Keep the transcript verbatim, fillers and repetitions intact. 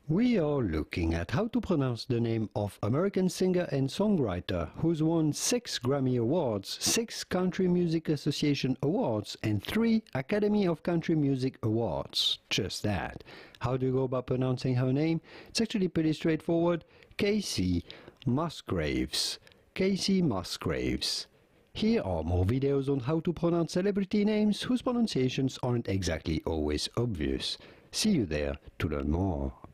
We are looking at how to pronounce the name of American singer and songwriter who's won six Grammy Awards, six Country Music Association Awards, and three Academy of Country Music Awards. Just that. How do you go about pronouncing her name? It's actually pretty straightforward. Kacey Musgraves. Kacey Musgraves. Here are more videos on how to pronounce celebrity names whose pronunciations aren't exactly always obvious. See you there to learn more.